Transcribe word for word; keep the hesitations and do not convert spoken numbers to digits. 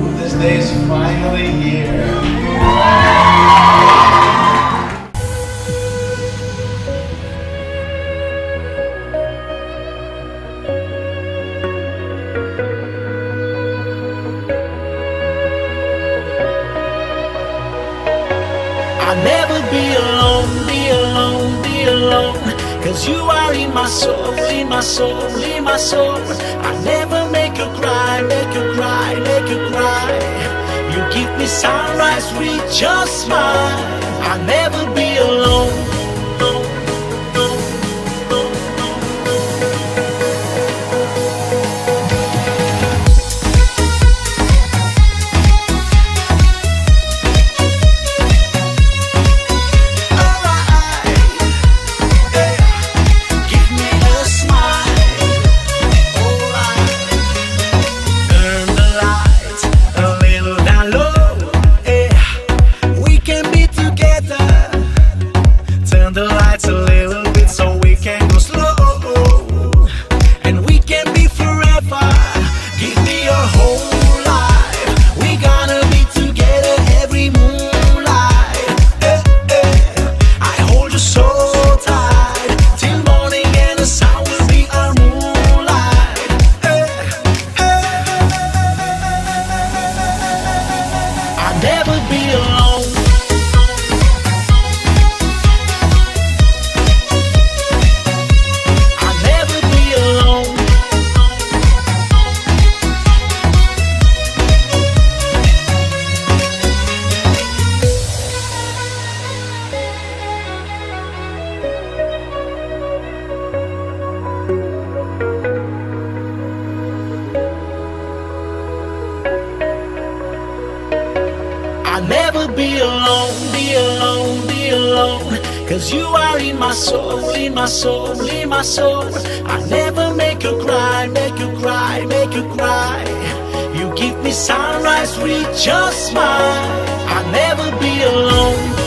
This day's finally here. I'll never be alone, be alone, be alone. Cause you are in my soul, in my soul, in my soul. I'll never make you cry, make you cry, make you cry. You give me sunrise with your smile. I'll never be alone. The lights a little bit so we can go slow, and we can be forever. Give me your whole life. We gonna be together every moonlight. Eh, eh. I hold you so tight till morning and the sun will be our moonlight. Eh, eh. I'll never be alone. I'll never be alone, be alone, be alone. Cause you are in my soul, in my soul, in my soul. I'll never make you cry, make you cry, make you cry. You give me sunrise with your smile. I'll never be alone.